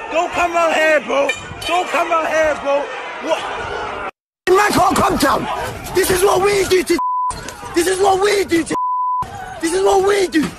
Don't come out here, bro. Don't come out here, bro. What? Man can't come down. This is what we do to. This is what we do to. This is what we do.